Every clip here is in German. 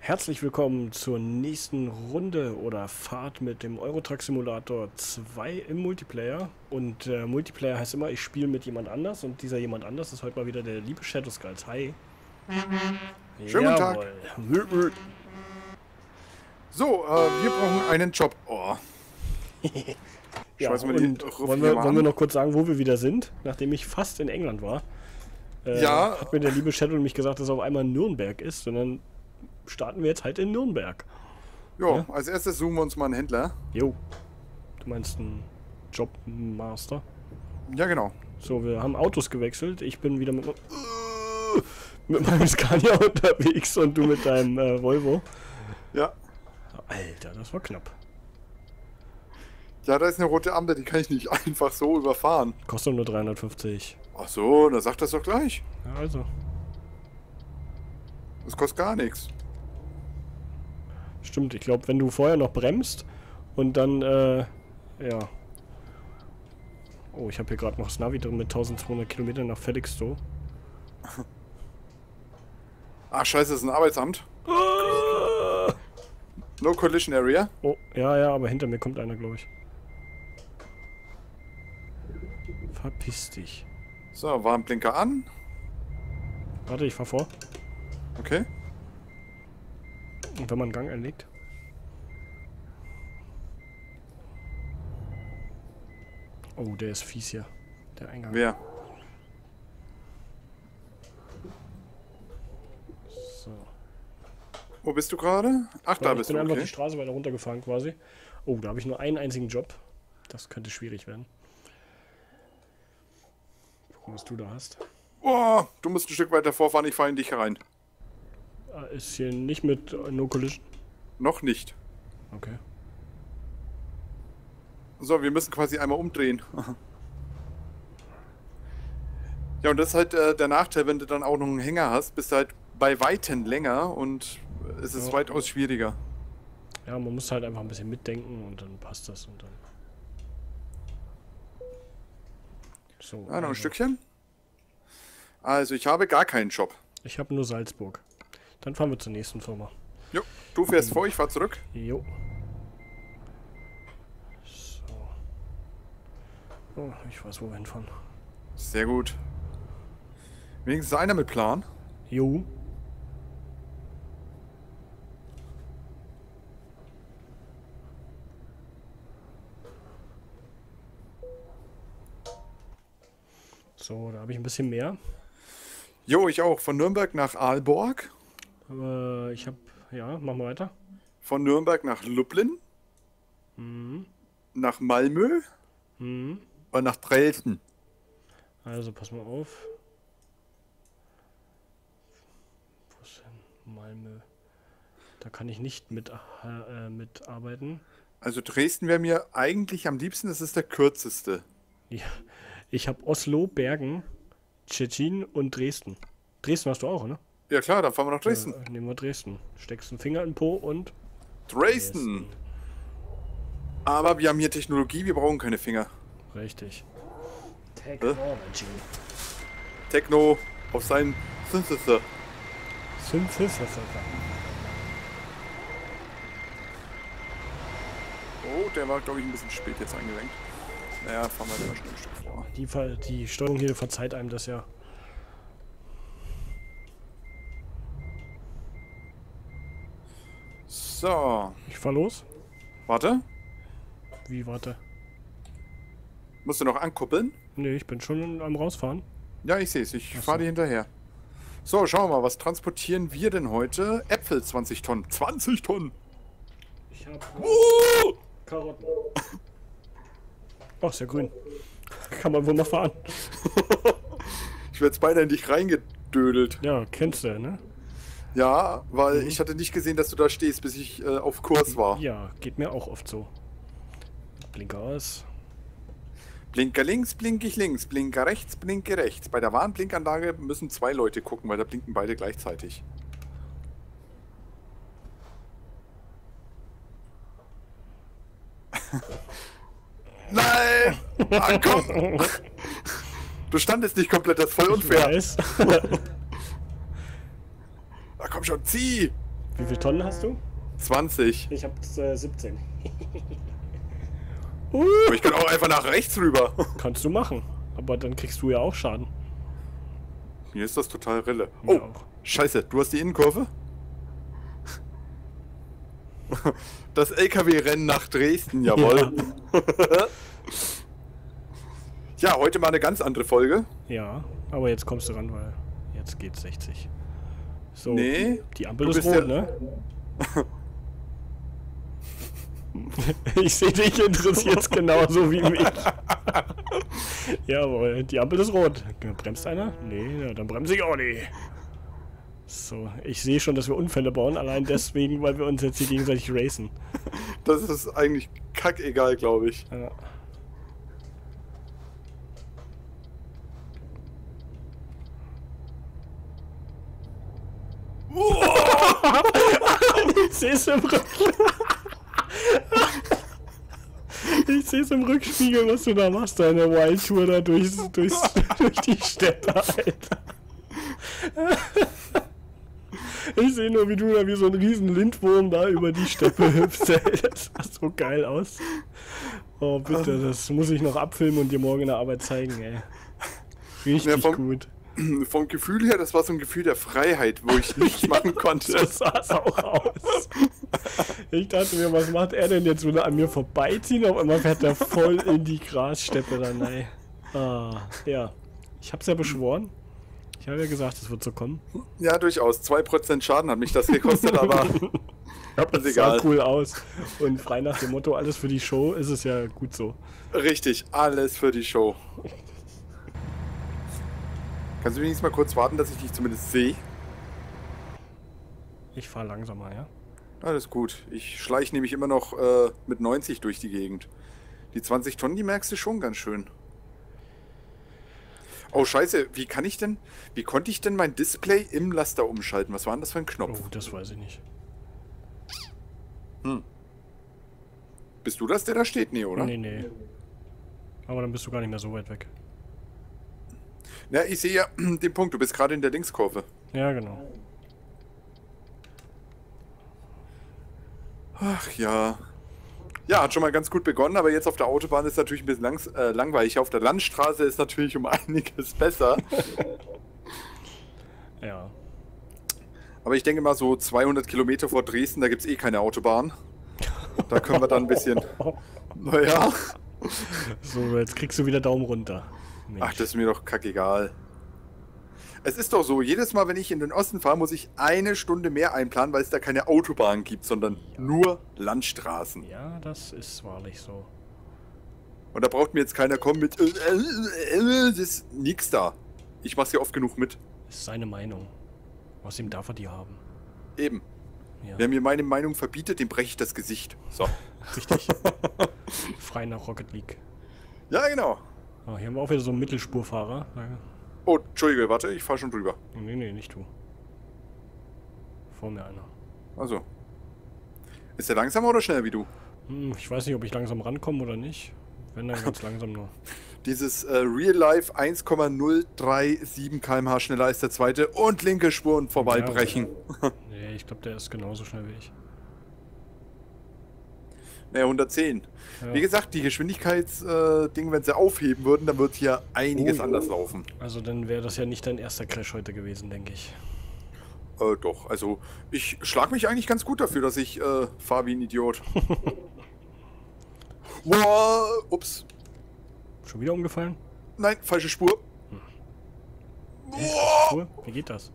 Herzlich willkommen zur nächsten Runde oder Fahrt mit dem Eurotruck Simulator 2 im Multiplayer. Und Multiplayer heißt immer, ich spiele mit jemand anders und dieser jemand anders ist heute mal wieder der liebe Shadow Skulls. Hi. Schönen guten Tag. Jawohl. So, wir brauchen einen Job. Oh. Ja, Schmeißen wir und die wollen wir noch kurz sagen, wo wir wieder sind, nachdem ich fast in England war. Ja. Hat mir der liebe Shadow nämlich gesagt, dass er auf einmal Nürnberg ist, und dann starten wir jetzt halt in Nürnberg. Jo, Ja? als erstes suchen wir uns mal einen Händler. Jo. Du meinst einen Jobmaster? Ja, genau. So, wir haben Autos gewechselt. Ich bin wieder mit meinem Scania unterwegs und du mit deinem Volvo. Ja. Alter, das war knapp. Ja, da ist eine rote Ampel, die kann ich nicht einfach so überfahren. Kostet nur 350. Ach so, dann sag das doch gleich. Ja, also. Das kostet gar nichts. Stimmt, ich glaube, wenn du vorher noch bremst und dann, ja. Oh, ich habe hier gerade noch das Navi drin mit 1200 Kilometern nach Felixstowe. Ach, scheiße, das ist ein Arbeitsamt. No Collision Area. Oh, ja, aber hinter mir kommt einer, glaube ich. Verpiss dich. So, Warnblinker an. Warte, ich fahr vor. Okay. Und wenn man Gang einlegt. Oh, der ist fies hier. Der Eingang. Wer? So. Wo bist du gerade? Ach, da Ich bist bin du, einfach die okay. Straße weiter runtergefahren quasi. Oh, da habe ich nur einen einzigen Job. Das könnte schwierig werden. Gucken, was du da hast. Oh, du musst ein Stück weiter vorfahren, ich fahre in dich rein. Ist hier nicht mit No Collision? Noch nicht. Okay. So, wir müssen quasi einmal umdrehen. Ja, und das ist halt der Nachteil, wenn du dann auch noch einen Hänger hast, bist du halt bei Weitem länger und es ist Ja. weitaus schwieriger. Ja, man muss halt einfach ein bisschen mitdenken und dann passt das und dann. So. Ja, noch ein also, Stückchen. Also, ich habe gar keinen Job. Ich habe nur Salzburg. Dann fahren wir zur nächsten Firma. Jo, du fährst vor, ich fahr zurück. Jo. So. Oh, ich weiß, wo wir hinfahren. Sehr gut. Wenigstens einer mit Plan. Jo. So, da habe ich ein bisschen mehr. Jo, ich auch. Von Nürnberg nach Aalborg. Ich habe, ja, machen wir weiter. Von Nürnberg nach Lublin. Mhm. Nach Malmö. Mhm. Und nach Dresden. Also, pass mal auf. Wo ist denn Malmö? Da kann ich nicht mitarbeiten. Also Dresden wäre mir eigentlich am liebsten, das ist der kürzeste. Ja, ich habe Oslo, Bergen, Tschetschen und Dresden. Dresden hast du auch, ne? Ja klar, dann fahren wir nach Dresden. Nehmen wir Dresden. Steckst einen Finger in den Po und... Dresden! Aber wir haben hier Technologie, wir brauchen keine Finger. Richtig. Technology. Techno auf seinen Synthesizer. Synthesizer. Oh, der war glaube ich ein bisschen spät jetzt eingelenkt. Naja, fahren wir lieber schnell ein Stück vor. Die Steuerung hier verzeiht einem das ja. So, Ich fahr los. warte. Wie, warte? Musst du noch ankuppeln? Nee, ich bin schon am rausfahren. Ja, ich sehe es. Ich Ach so. fahre dir hinterher. So, schauen wir mal, was transportieren wir denn heute? Äpfel 20 Tonnen. 20 Tonnen! Ich hab Karotten. Oh, ist ja grün. Kann man wohl mal fahren. Ich werde jetzt beinahe in dich reingedödelt. Ja, kennst du, ne? Ja, weil ich hatte nicht gesehen, dass du da stehst, bis ich auf Kurs war. Ja, geht mir auch oft so. Blinker aus. Blinker links, blinke ich links. Blinker rechts, blinke rechts. Bei der Warnblinkanlage müssen 2 Leute gucken, weil da blinken beide gleichzeitig. Nein! Ah, komm! Du standest nicht komplett, das ist voll unfair. Weiß. Na komm schon, zieh! Wie viele Tonnen hast du? 20. Ich habe 17. Aber ich kann auch einfach nach rechts rüber. Kannst du machen. Aber dann kriegst du ja auch Schaden. Mir ist das total Rille. Mir Oh, auch. scheiße, du hast die Innenkurve? Das LKW-Rennen nach Dresden, jawohl. Ja, heute mal eine ganz andere Folge. Ja, aber jetzt kommst du ran, weil jetzt geht's 60. So, Nee, die Ampel du ist bist rot, ne? Ich sehe dich interessiert's genauso wie mich. Jawohl, die Ampel ist rot. Bremst einer? Nee, ja, dann bremse ich auch nicht. So, ich sehe schon, dass wir Unfälle bauen, allein deswegen, weil wir uns jetzt hier gegenseitig racen. Das ist eigentlich kackegal, glaube ich. Ja. Ich sehe es im Ich sehe es im Rückspiegel, was du da machst, deine Wild Tour da durch die Steppe, Alter. Ich sehe nur, wie du da wie so ein riesen Lindwurm da über die Steppe hüpfst, ey. Das sah so geil aus. Oh, bitte, das muss ich noch abfilmen und dir morgen in der Arbeit zeigen, ey. Richtig Ja, gut. Vom Gefühl her, das war so ein Gefühl der Freiheit, wo ich nichts machen konnte. So sah es auch aus. Ich dachte mir, was macht er denn jetzt? Will er an mir vorbeiziehen? Auf einmal fährt er voll in die Grassteppe dann, ey. Ah, ja. Ich hab's ja beschworen. Ich habe ja gesagt, es wird so kommen. Ja, durchaus. 2% Schaden hat mich das gekostet, aber Das ist sah egal. cool aus. Und frei nach dem Motto, alles für die Show, ist es ja gut so. Richtig, alles für die Show. Kannst du wenigstens mal kurz warten, dass ich dich zumindest sehe? Ich fahre langsamer, ja? Alles gut. Ich schleiche nämlich immer noch mit 90 durch die Gegend. Die 20 Tonnen, die merkst du schon ganz schön. Oh scheiße, wie konnte ich denn mein Display im Laster umschalten? Was war denn das für ein Knopf? Oh, das weiß ich nicht. Bist du das, der da steht? Nee, oder? Nee, nee. Aber dann bist du gar nicht mehr so weit weg. Ja, ich sehe ja den Punkt. Du bist gerade in der Linkskurve. Ja, genau. Ach ja. Ja, hat schon mal ganz gut begonnen, aber jetzt auf der Autobahn ist natürlich ein bisschen langweilig. Auf der Landstraße ist natürlich um einiges besser. Ja. Aber ich denke mal so 200 Kilometer vor Dresden, da gibt es eh keine Autobahn. Da können wir dann ein bisschen... Naja. So, jetzt kriegst du wieder Daumen runter. Mensch. Ach, das ist mir doch kackegal. Es ist doch so, jedes Mal, wenn ich in den Osten fahre, muss ich eine Stunde mehr einplanen, weil es da keine Autobahn gibt, sondern nur Landstraßen. Ja, das ist wahrlich so. Und da braucht mir jetzt keiner kommen mit das ist nix da. Ich mach's ja oft genug mit. Ist seine Meinung. Außerdem darf er die haben. Eben. Ja. Wer mir meine Meinung verbietet, dem breche ich das Gesicht. So. Richtig. Frei nach Rocket League. Ja, genau. Oh, hier haben wir auch wieder so einen Mittelspurfahrer. Oh, Entschuldige, warte, ich fahr schon drüber. Nee, nee, nicht du. Vor mir einer. Also. Ist der langsamer oder schneller wie du? Ich weiß nicht, ob ich langsam rankomme oder nicht. Wenn, dann ganz langsam nur. Dieses Real Life 1,037 km/h schneller als der zweite und linke Spur und vorbeibrechen. Nee, ich glaube, der ist genauso schnell wie ich. Naja, 110. Ja. Wie gesagt, die Geschwindigkeitsding, wenn sie aufheben würden, dann wird hier einiges ja. anders laufen. Also dann wäre das ja nicht dein erster Crash heute gewesen, denke ich. Doch, also ich schlag mich eigentlich ganz gut dafür, dass ich fahre wie ein Idiot. Wow, ups. Schon wieder umgefallen? Nein, falsche Spur. Spur? Wie geht das?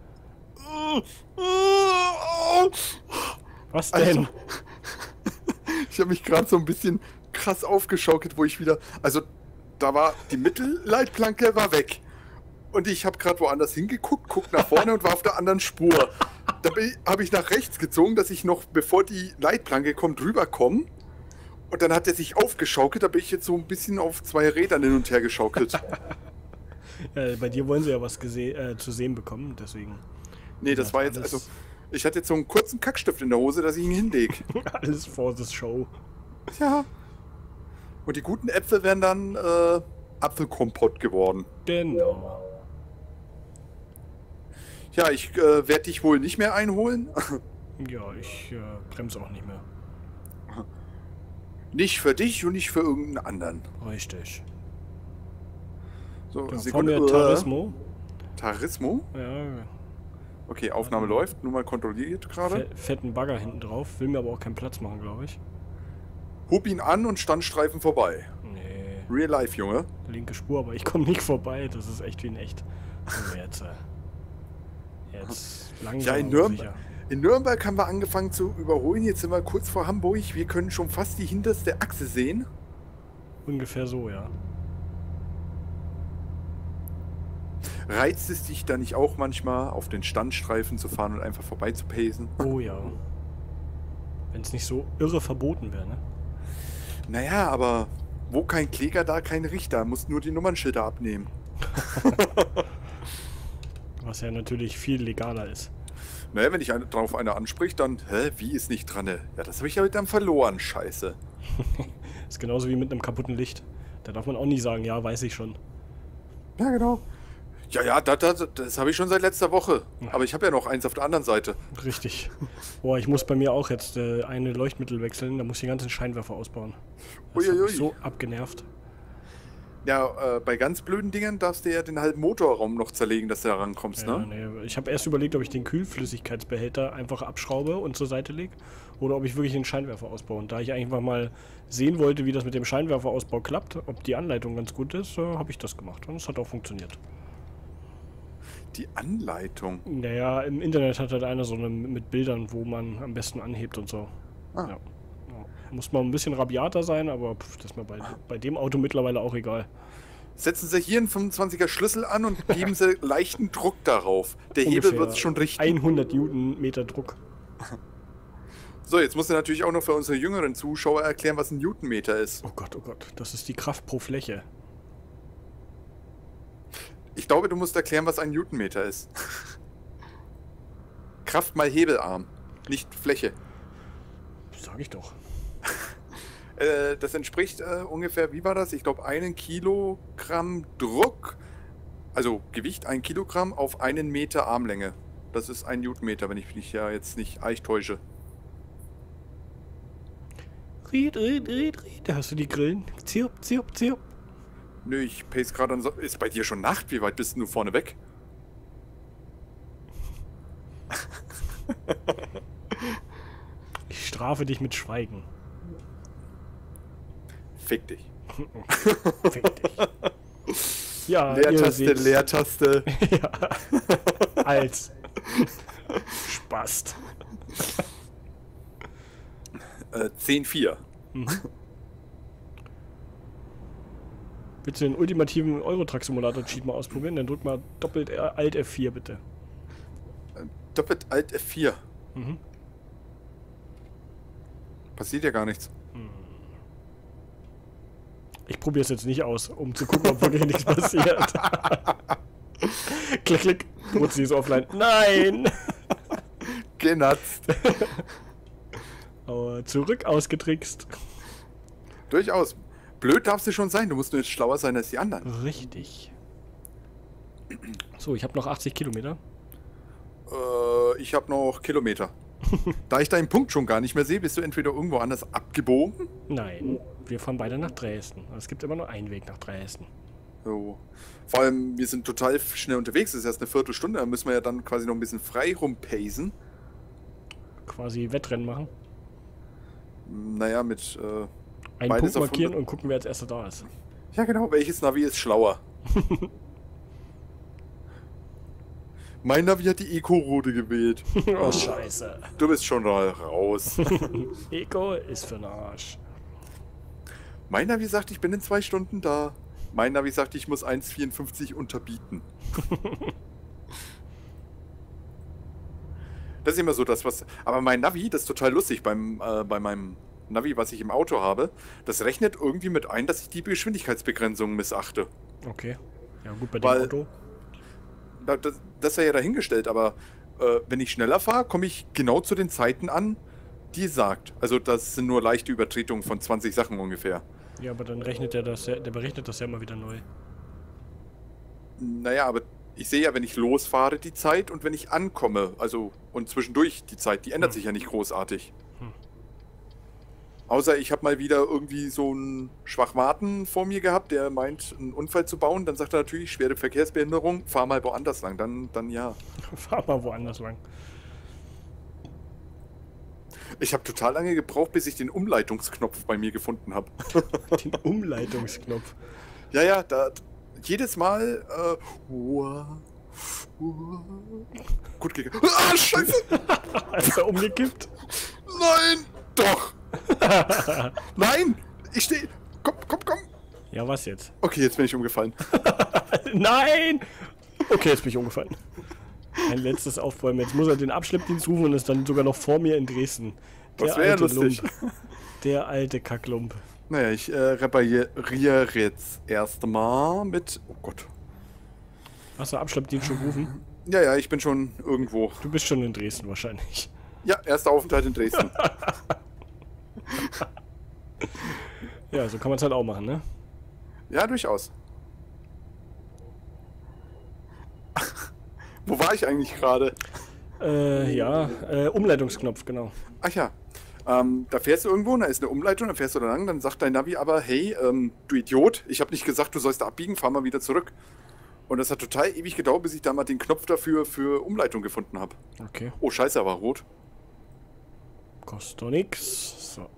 Was denn? Also, ich habe mich gerade so ein bisschen krass aufgeschaukelt, wo ich wieder... Also, da war die Mittelleitplanke war weg. Und ich habe gerade woanders hingeguckt, guckt nach vorne und war auf der anderen Spur. Da habe ich nach rechts gezogen, dass ich noch, bevor die Leitplanke kommt, rüberkomme. Und dann hat er sich aufgeschaukelt, da bin ich jetzt so ein bisschen auf zwei Rädern hin und her geschaukelt. Ja, bei dir wollen sie ja was zu sehen bekommen, deswegen. Nee, das war jetzt... Also, ich hatte jetzt so einen kurzen Kackstift in der Hose, dass ich ihn hinlege. Alles for the show. Ja. Und die guten Äpfel wären dann Apfelkompott geworden. Genau. Ja, ich werde dich wohl nicht mehr einholen. Ja, ich bremse auch nicht mehr. Nicht für dich und nicht für irgendeinen anderen. Richtig. So, Ja, vor mir Tarismo. Tarismo? Ja, Okay, Aufnahme läuft. Nur mal kontrolliert gerade. fetten Bagger hinten drauf. Will mir aber auch keinen Platz machen, glaube ich. Hub ihn an und Standstreifen vorbei. Nee. Real life, Junge. Linke Spur, aber ich komme nicht vorbei. Das ist echt wie in echt. So, jetzt langsam. Ja, in Nürnberg haben wir angefangen zu überholen. Jetzt sind wir kurz vor Hamburg. Wir können schon fast die hinterste Achse sehen. Ungefähr so, ja. Reizt es dich da nicht auch manchmal, auf den Standstreifen zu fahren und einfach vorbei zu pacen? Oh ja. Wenn es nicht so irre verboten wäre, ne? Naja, aber wo kein Kläger, da kein Richter. Muss nur die Nummernschilder abnehmen. Was ja natürlich viel legaler ist. Naja, wenn dich drauf einer anspricht, dann, wie ist nicht dran? Ja, das habe ich halt dann verloren, scheiße. Ist genauso wie mit einem kaputten Licht. Da darf man auch nie sagen, ja, weiß ich schon. Ja, genau. Ja, das habe ich schon seit letzter Woche. Aber ich habe ja noch eins auf der anderen Seite. Richtig. Boah, ich muss bei mir auch jetzt eine Leuchtmittel wechseln. Da muss ich den ganzen Scheinwerfer ausbauen. Das hat mich so abgenervt. Ja, bei ganz blöden Dingern darfst du ja den halben Motorraum noch zerlegen, dass du da rankommst, Ja, ne? nee, ich habe erst überlegt, ob ich den Kühlflüssigkeitsbehälter einfach abschraube und zur Seite lege. Oder ob ich wirklich den Scheinwerfer ausbaue. Und da ich einfach mal sehen wollte, wie das mit dem Scheinwerferausbau klappt, ob die Anleitung ganz gut ist, habe ich das gemacht. Und es hat auch funktioniert. Die Anleitung? Naja, im Internet hat halt einer so eine mit Bildern, wo man am besten anhebt und so. Ah. Ja. Muss man ein bisschen rabiater sein, aber das ist mir bei dem Auto mittlerweile auch egal. Setzen Sie hier einen 25er Schlüssel an und geben Sie leichten Druck darauf. Der Hebel wird es schon richten. 100 Newtonmeter Druck. So, jetzt musst du natürlich auch noch für unsere jüngeren Zuschauer erklären, was ein Newtonmeter ist. Oh Gott, das ist die Kraft pro Fläche. Ich glaube, du musst erklären, was ein Newtonmeter ist. Kraft mal Hebelarm, nicht Fläche. Sag ich doch. Das entspricht ungefähr, wie war das? Ich glaube, 1 Kilogramm Druck, also Gewicht 1 Kilogramm auf 1 Meter Armlänge. Das ist ein Newtonmeter, wenn ich mich ja jetzt nicht täusche. Ried. Da hast du die Grillen. Zirp. Nö, ich pace gerade an. Ist bei dir schon Nacht? Wie weit bist denn du vorne weg? Ich strafe dich mit Schweigen. Fick dich. Fick dich. Ja, Leertaste. Ja. Als Spast. 10,4. Willst du den ultimativen Eurotruck-Simulator-Cheat mal ausprobieren? Dann drück mal doppelt Alt F4 bitte. Doppelt Alt F4. Mhm. Passiert ja gar nichts. Ich probiere es jetzt nicht aus, um zu gucken, ob wirklich nichts passiert. Klick. Mutzi ist offline. Nein! Genatzt. Aber zurück ausgetrickst. Durchaus. Blöd darfst du schon sein. Du musst nur jetzt schlauer sein als die anderen. Richtig. So, ich habe noch 80 Kilometer. Ich habe noch Kilometer. Da ich deinen Punkt schon gar nicht mehr sehe, bist du entweder irgendwo anders abgebogen. Nein, wir fahren beide nach Dresden. Es gibt immer nur einen Weg nach Dresden. So. Vor allem, wir sind total schnell unterwegs. Das ist erst eine Viertelstunde. Da müssen wir ja dann quasi noch ein bisschen frei rumpacen. Quasi Wettrennen machen. Naja, mit einen Punkt markieren und gucken, wer als erster da ist. Ja, genau. Welches Navi ist schlauer? Mein Navi hat die Eco-Route gewählt. Oh, scheiße. Du bist schon mal raus. Eco ist für den Arsch. Mein Navi sagt, ich bin in 2 Stunden da. Mein Navi sagt, ich muss 1,54 unterbieten. Das ist immer so das, was... Aber mein Navi, das ist total lustig bei meinem Navi, was ich im Auto habe. Das rechnet irgendwie mit ein, dass ich die Geschwindigkeitsbegrenzung missachte. Okay. Ja gut, bei dem Auto. Das sei ja dahingestellt, aber wenn ich schneller fahre, komme ich genau zu den Zeiten an, die es sagt. Also das sind nur leichte Übertretungen von 20 Sachen ungefähr. Ja, aber dann rechnet der berechnet das ja immer wieder neu. Naja, aber ich sehe ja, wenn ich losfahre, die Zeit und wenn ich ankomme, also und zwischendurch die Zeit, die ändert sich ja nicht großartig. Außer ich habe mal wieder irgendwie so einen Schwachmaten vor mir gehabt, der meint, einen Unfall zu bauen. Dann sagt er natürlich, schwere Verkehrsbehinderung, fahr mal woanders lang. Dann ja. Fahr mal woanders lang. Ich habe total lange gebraucht, bis ich den Umleitungsknopf bei mir gefunden habe. Den Umleitungsknopf. Ja, jedes Mal. Gut gegangen. Ah, Scheiße! Ist er umgekippt? Nein! Doch! Nein! Ich stehe. Komm! Ja, was jetzt? Okay, jetzt bin ich umgefallen. Nein! Okay, jetzt bin ich umgefallen. Ein letztes Aufbäumen. Jetzt muss er den Abschleppdienst rufen und ist dann sogar noch vor mir in Dresden. Das wäre ja lustig. Lump. Der alte Kacklump. Naja, ich repariere jetzt erstmal mit. Oh Gott. Hast du Abschleppdienst schon gerufen? Ja, ich bin schon irgendwo. Du bist schon in Dresden wahrscheinlich. Ja, erster Aufenthalt in Dresden. Ja, so kann man es halt auch machen, ne? Ja, durchaus. Wo war ich eigentlich gerade? Umleitungsknopf, genau. Ach ja. Da fährst du irgendwo, da ist eine Umleitung, dann fährst du da lang, dann sagt dein Navi aber, hey, du Idiot, ich habe nicht gesagt, du sollst da abbiegen, fahr mal wieder zurück. Und das hat total ewig gedauert, bis ich da mal den Knopf dafür für Umleitung gefunden habe. Okay. Oh, scheiße, er war rot. Kostet doch nix. So.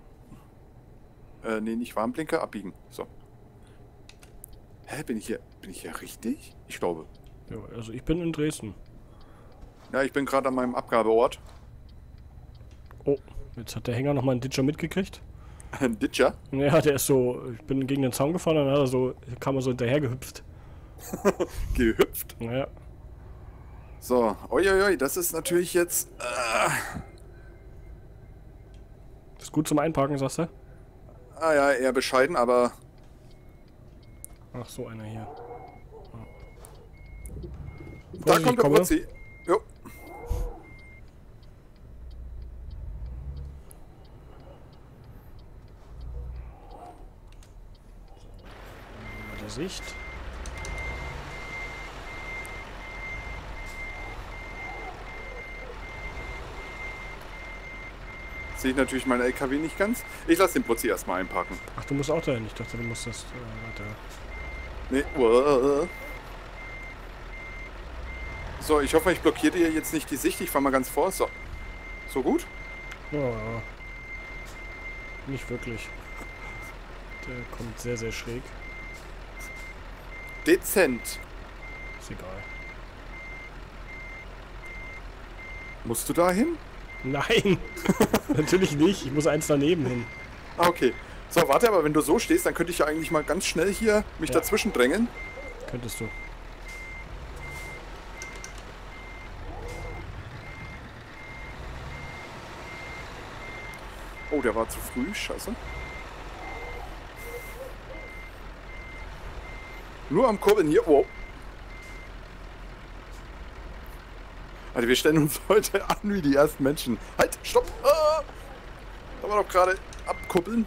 Nee, nicht Warnblinker, abbiegen. So. Hä, bin ich hier richtig? Ich glaube. Ja, also ich bin in Dresden. Ja, ich bin gerade an meinem Abgabeort. Oh, jetzt hat der Hänger nochmal einen Ditcher mitgekriegt. Ein Ditcher? Ja, der ist so, ich bin gegen den Zaun gefahren, dann kam er so hinterher gehüpft. Gehüpft? Naja. So, uiuiui, das ist natürlich jetzt... Ist gut zum Einparken, sagst du? Ah ja, eher bescheiden, aber... Ach, so einer hier. Da kommt der Prozzi. Jo. Bei der Sicht. Sehe ich natürlich meinen LKW nicht ganz. Ich lasse den Prozzi erstmal einparken. Ach, du musst auch dahin. Ich dachte, du musst das weiter. Nee. So, ich hoffe, ich blockiere dir jetzt nicht die Sicht. Ich fahre mal ganz vor. So. So gut? Ja, nicht wirklich. Der kommt sehr, sehr schräg. Dezent. Ist egal. Musst du da hin? Nein! Natürlich nicht. Ich muss eins daneben hin. Ah, okay. So, warte, aber wenn du so stehst, dann könnte ich ja eigentlich mal ganz schnell hier mich dazwischen drängen. Könntest du. Oh, der war zu früh. Scheiße. Nur am Kurbeln hier. Wow. Also wir stellen uns heute an wie die ersten Menschen. Halt, stopp. Ah, da war doch gerade abkuppeln.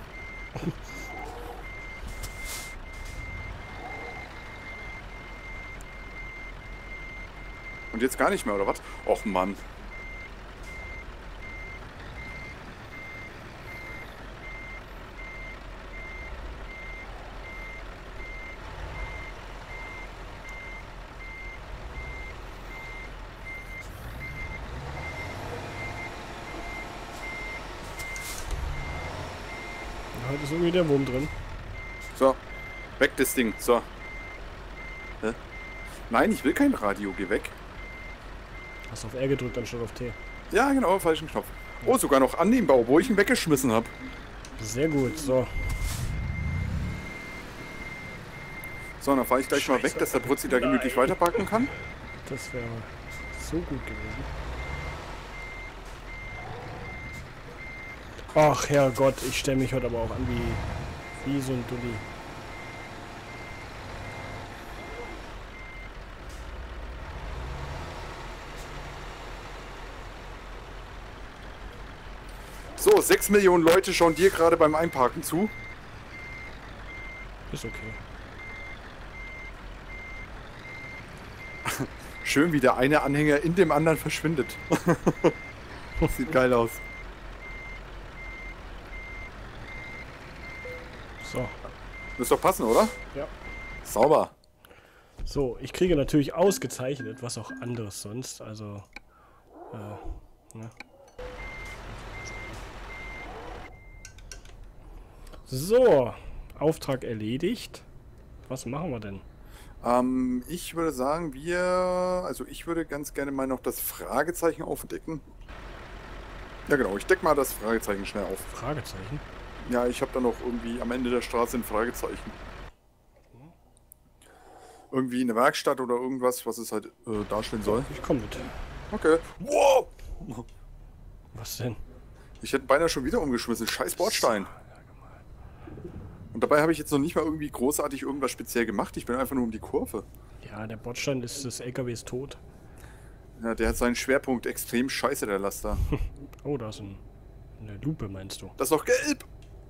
Und jetzt gar nicht mehr, oder was? Och Mann. Heute ist irgendwie der Wurm drin. So, weg das Ding. So. Hä? Nein, ich will kein Radio. Geh weg. Hast auf R gedrückt anstatt auf T. Ja, genau, falschen Knopf. Oh, sogar noch annehmbar, wo ich ihn weggeschmissen habe. Sehr gut, so. So, dann fahre ich gleich mal weg, dass der Brutzi da gemütlich weiterpacken kann. Das wäre so gut gewesen. Ach Herrgott, ich stelle mich heute aber auch an wie so ein Dulli. So, 6 Millionen Leute schauen dir gerade beim Einparken zu. Ist okay. Schön, wie der eine Anhänger in dem anderen verschwindet. Sieht geil aus. So. Müsste doch passen, oder? Ja. Sauber. So, ich kriege natürlich ausgezeichnet, was auch anderes sonst, also, ne? So, Auftrag erledigt. Was machen wir denn? Ich würde sagen, also ich würde ganz gerne mal noch das Fragezeichen aufdecken. Ja genau, ich decke mal das Fragezeichen schnell auf. Fragezeichen? Ja, ich habe da noch irgendwie am Ende der Straße ein Fragezeichen. Irgendwie eine Werkstatt oder irgendwas, was es halt darstellen soll. Ich komme mit. Okay. Wow! Was denn? Ich hätte beinahe schon wieder umgeschmissen. Scheiß Bordstein. Und dabei habe ich jetzt noch nicht mal irgendwie großartig irgendwas speziell gemacht. Ich bin einfach nur um die Kurve. Ja, der Bordstein des LKWs tot. Ja, der hat seinen Schwerpunkt extrem scheiße, der Laster. Oh, da ist eine Lupe, meinst du? Das ist doch gelb!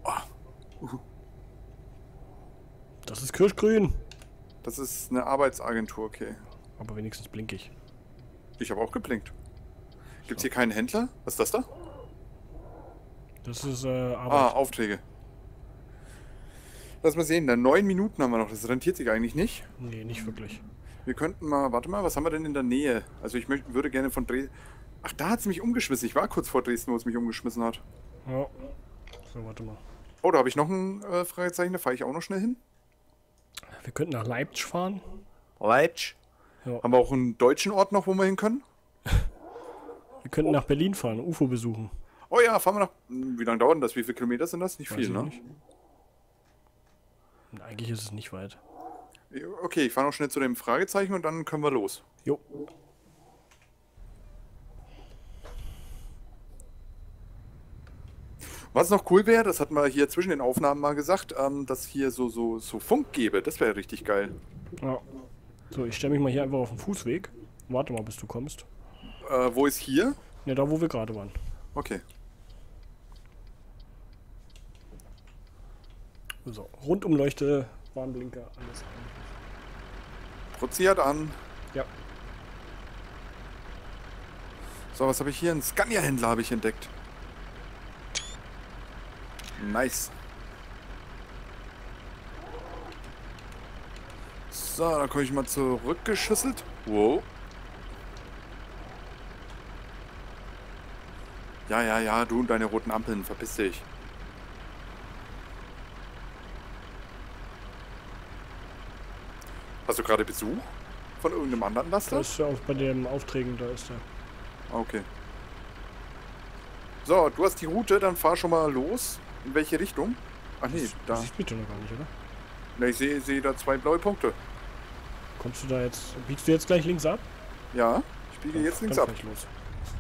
Das ist kirschgrün. Das ist eine Arbeitsagentur, okay. Aber wenigstens blink ich. Ich habe auch geblinkt. Gibt's hier keinen Händler? Was ist das da? Das ist Ah, Arbeit. Aufträge. Lass mal sehen, dann 9 Minuten haben wir noch. Das rentiert sich eigentlich nicht. Nee, nicht wirklich. Wir könnten mal, warte mal, was haben wir denn in der Nähe? Also ich würde gerne von Dresden... Ach, da hat es mich umgeschmissen. Ich war kurz vor Dresden, wo es mich umgeschmissen hat. Ja. So, warte mal. Oh, da habe ich noch ein Fragezeichen. Da fahre ich auch noch schnell hin. Wir könnten nach Leipzig fahren. Leipzig. Ja. Haben wir auch einen deutschen Ort noch, wo wir hin können? Wir könnten nach Berlin fahren, UFO besuchen. Oh ja, fahren wir nach... Wie lange dauert denn das? Wie viele Kilometer sind das? Nicht Weiß viel, ich ne? nicht. Und eigentlich ist es nicht weit. Okay, ich fahre noch schnell zu dem Fragezeichen und dann können wir los. Jo. Was noch cool wäre, das hatten wir hier zwischen den Aufnahmen mal gesagt, dass hier so Funk gäbe. Das wäre richtig geil. Ja. So, ich stelle mich mal hier einfach auf den Fußweg. Warte mal, bis du kommst. Wo ist hier? Ne, da wo wir gerade waren. Okay. So, Rundumleuchte, Warnblinker, alles. Produziert an. Ja. So, was habe ich hier? Einen Scania-Händler habe ich entdeckt. Nice. So, dann komme ich mal zurückgeschüsselt. Wow. Ja, du und deine roten Ampeln, verpiss dich. Hast du gerade Besuch von irgendeinem anderen Laster? Das ist ja auch bei den Aufträgen, da ist er. Okay. So, du hast die Route, dann fahr schon mal los. In welche Richtung? Ach nee, da. Das siehst du noch gar nicht, oder? Ne, ich sehe da 2 blaue Punkte. Kommst du da jetzt, biegst du jetzt gleich links ab? Ja, ich biege jetzt links ab. Dann fahr ich los.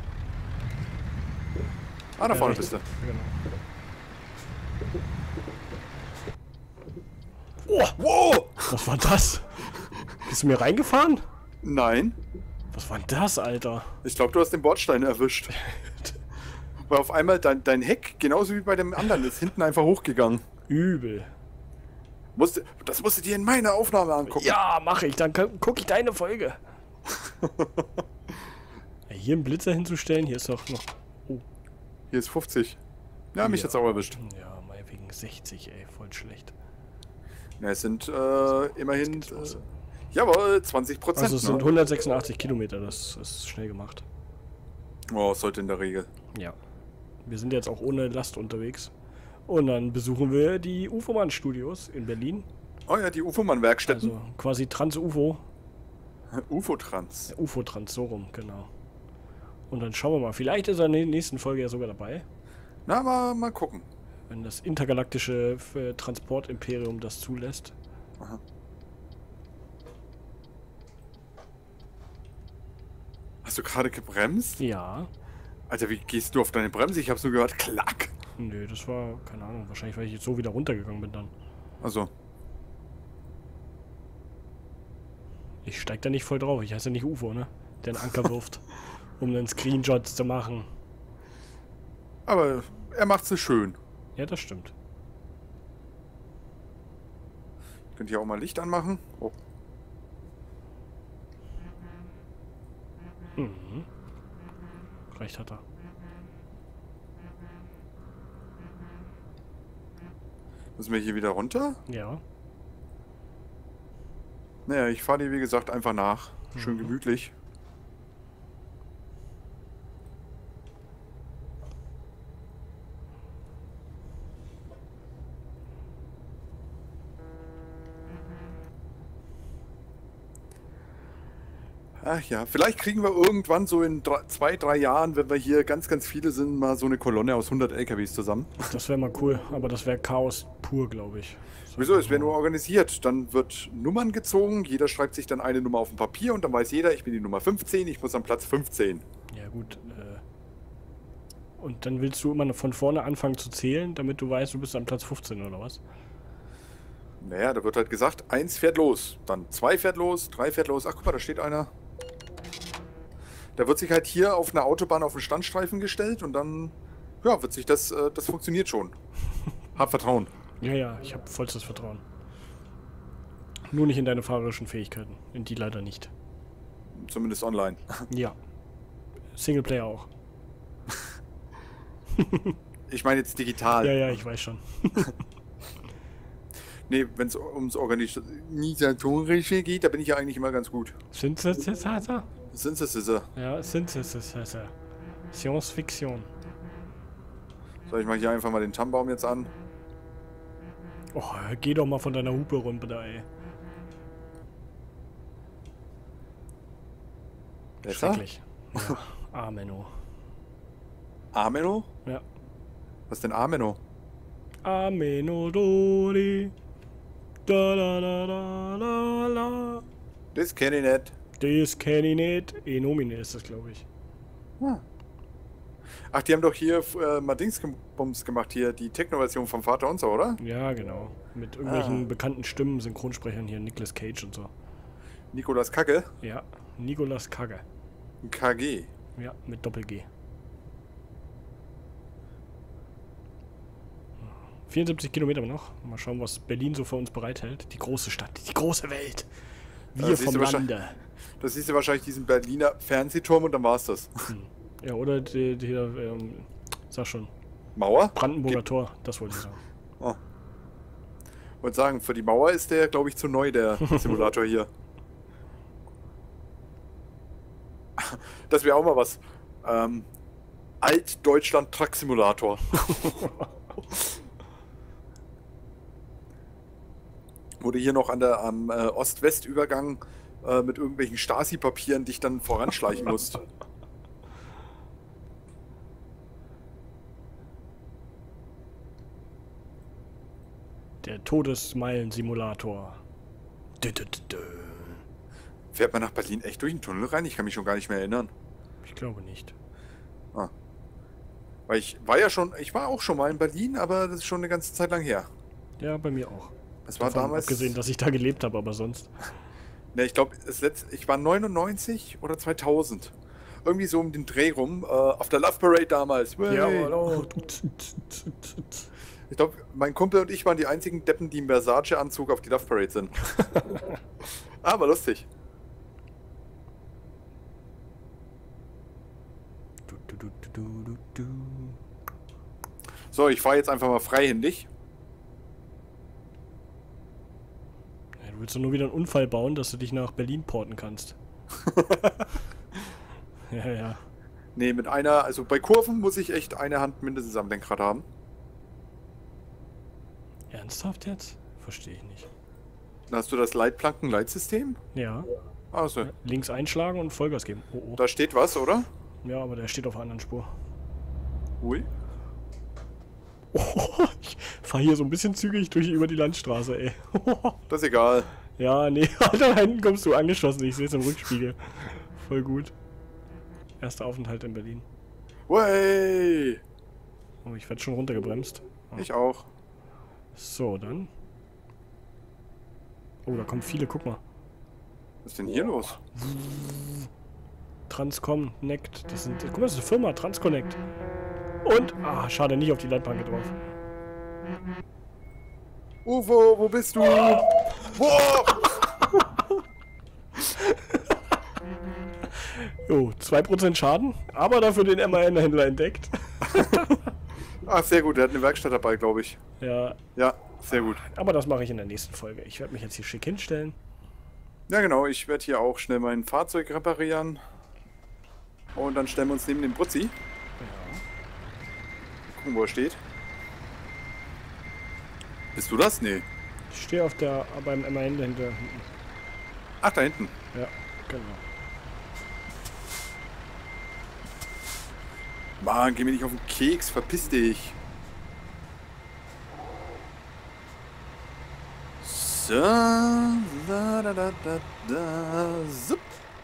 Ah, da vorne richtig. bist du. Genau. Oh, wow! Was war das? Bist du mir reingefahren? Nein, Was war denn das, Alter? ich glaube, du hast den Bordstein erwischt. Weil auf einmal dein Heck, genauso wie bei dem anderen, ist hinten einfach hochgegangen. Übel. Das musst du dir in meiner Aufnahme angucken. Ja, mache ich. Dann gucke ich deine Folge. Ja, hier einen Blitzer hinzustellen, hier ist doch noch... Oh. Hier ist 50. Ja, mich jetzt auch erwischt. Ja, mal wegen 60, ey. Voll schlecht. Ja, es sind immerhin... jawohl, 20%. Also es sind 186 Kilometer, das ist schnell gemacht. Oh, sollte in der Regel. Ja. Wir sind jetzt auch ohne Last unterwegs. Und dann besuchen wir die UFO-Mann-Studios in Berlin. Oh ja, die UFO-Mann-Werkstätten. Also quasi Trans-UFO. UFO-Trans. UFO-Trans, so rum, genau. Und dann schauen wir mal. Vielleicht ist er in der nächsten Folge ja sogar dabei. Na, mal gucken. Wenn das intergalaktische Transportimperium das zulässt. Aha. Hast du gerade gebremst? Ja. Alter, wie gehst du auf deine Bremse? Ich hab's nur gehört, klack. Nö, das war, keine Ahnung, wahrscheinlich, weil ich jetzt so wieder runtergegangen bin dann. Also, Ich steig da nicht voll drauf. Ich heiße ja nicht UFO, ne? Der einen Anker wirft, um einen Screenshot zu machen. aber er macht's so schön. Ja, das stimmt. Könnt ihr auch mal Licht anmachen? Oh. Mhm. Recht hat er. Müssen wir hier wieder runter? Ja. Naja, ich fahre dir wie gesagt einfach nach. Schön gemütlich. Ach ja, vielleicht kriegen wir irgendwann so in 2, 3 Jahren, wenn wir hier ganz, ganz viele sind, mal so eine Kolonne aus 100 LKWs zusammen. Das wäre mal cool, aber das wäre Chaos pur, glaube ich. Wieso? Es wäre nur organisiert. Dann wird Nummern gezogen, jeder schreibt sich dann eine Nummer auf ein Papier und dann weiß jeder, ich bin die Nummer 15, ich muss am Platz 15. Ja gut, und dann willst du immer von vorne anfangen zu zählen, damit du weißt, du bist am Platz 15 oder was? Naja, da wird halt gesagt, 1 fährt los, dann 2 fährt los, 3 fährt los. Ach guck mal, da steht einer. Da wird sich halt hier auf einer Autobahn auf den Standstreifen gestellt und dann, ja, wird sich das funktioniert schon. Hab Vertrauen. Ja, ja, ich habe vollstes Vertrauen. Nur nicht in deine fahrerischen Fähigkeiten. In die leider nicht. Zumindest online. Ja. Singleplayer auch. Ich meine jetzt digital. Ja, ja, ich weiß schon. Nee, wenn es ums Organisatorische geht, da bin ich ja eigentlich immer ganz gut. Synthesizer? Synthesizer. Ja, Synthesizer. Science Fiction. So, ich mache hier einfach mal den Tannenbaum jetzt an. Oh, geh doch mal von deiner Hupe runter, ey. Besser? Schrecklich. Ja. Ameno. Ameno? Ja. Was denn Ameno? Ameno Dori. Da da da da la la. Das kenne ich nicht. Das kenn ich nicht. Enomine ist das, glaube ich. Hm. Ach, die haben doch hier mal Dingsbums gemacht, hier die Techno-Version vom Vater und so, oder? Ja, genau. Mit irgendwelchen bekannten Stimmen, Synchronsprechern hier, Nicolas Cage und so. Nikolas Kacke? Ja, Nicolas Kagge. KG. Ja, mit Doppel-G. 74 Kilometer noch. Mal schauen, was Berlin so für uns bereithält. Die große Stadt, die große Welt. Wir vom Lande. Das siehst du wahrscheinlich diesen Berliner Fernsehturm und dann war's das. Ja, oder sag schon. Mauer? Brandenburger Tor, das wollte ich sagen. Oh. Wollte sagen, für die Mauer ist der, glaube ich, zu neu, der Simulator hier. Das wäre auch mal was. Alt-Deutschland Truck Simulator. Wurde hier noch am Ost-West-Übergang mit irgendwelchen Stasi-Papieren dich dann voranschleichen musst. Der Todesmeilen-Simulator. Fährt man nach Berlin echt durch den Tunnel rein? Ich kann mich schon gar nicht mehr erinnern. Ich glaube nicht. Ah. Weil ich war auch schon mal in Berlin, aber das ist schon eine ganze Zeit lang her. Ja, bei mir auch. Es war damals. Abgesehen, dass ich da gelebt habe, aber sonst. Ne, ich glaube, ich war 99 oder 2000. Irgendwie so um den Dreh rum, auf der Love Parade damals. Ja, hallo. Ich glaube, mein Kumpel und ich waren die einzigen Deppen, die im Versace-Anzug auf die Love Parade sind. Aber lustig. So, ich fahre jetzt einfach mal freihändig. Ja, du willst doch nur wieder einen Unfall bauen, dass du dich nach Berlin porten kannst. Ja, ja. Nee, also bei Kurven muss ich echt eine Hand mindestens am Lenkrad haben. Ernsthaft jetzt? Verstehe ich nicht. Dann hast du das Leitplanken-Leitsystem? Ja. Also. Ja, links einschlagen und Vollgas geben. Oh, oh. Da steht was, oder? Ja, aber der steht auf einer anderen Spur. Ui. Oh, ich fahre hier so ein bisschen zügig über die Landstraße, ey. Das ist egal. Ja, nee, Alter, da hinten kommst du angeschossen. Ich sehe es im Rückspiegel. Voll gut. Erster Aufenthalt in Berlin. Wey! Oh, ich werde schon runtergebremst. Oh. Ich auch. So, dann. Oh, da kommen viele, guck mal. Was ist denn hier los? Transconnect. Das sind. Guck mal, das ist eine Firma, Transconnect. Und. Ah, schade, nicht auf die Leitplanke drauf. Ufo, wo bist du? Wow! Jo, 2% Schaden, aber dafür den MAN-Händler entdeckt. Ah, sehr gut, der hat eine Werkstatt dabei, glaube ich. Ja, Ja, sehr gut. aber das mache ich in der nächsten Folge. Ich werde mich jetzt hier schick hinstellen. Ja, genau, ich werde hier auch schnell mein Fahrzeug reparieren. Und dann stellen wir uns neben den Brutzi. Ja. Gucken, wo er steht. Bist du das? Nee. Ich stehe beim MAN-Händler hinten. Ach, da hinten. Ja, genau. Mann, geh mir nicht auf den Keks, verpiss dich. So, da, da, da, da, da, zup.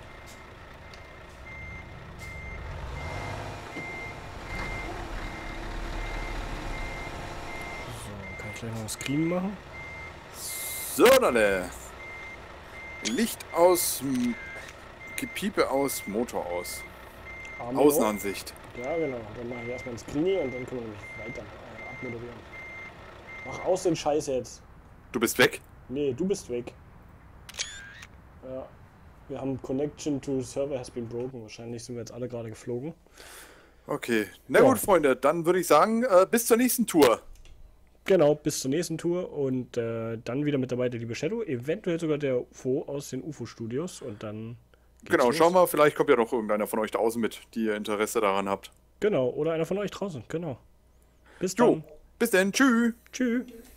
So, kann ich gleich noch das Screen machen? So, Dalle. Licht aus, Gepiepe aus, Motor aus. Arme Außenansicht. Ja, genau. Dann mache ich erstmal ein Screenie und dann können wir nämlich weiter abmoderieren. Mach aus den Scheiß jetzt. Du bist weg? Nee, du bist weg. Ja. Wir haben Connection to Server has been broken. Wahrscheinlich sind wir jetzt alle gerade geflogen. Okay. Na Ja. gut, Freunde, dann würde ich sagen, bis zur nächsten Tour. Genau, bis zur nächsten Tour und dann wieder mit dabei der liebe Shadow, eventuell sogar der UFO aus den UFO-Studios und dann geht's Genau, los. schauen wir, vielleicht kommt ja noch irgendeiner von euch draußen mit, die ihr Interesse daran habt. Genau, oder einer von euch draußen, genau. Bis Jo, dann. bis dann, tschüss. Tschüss.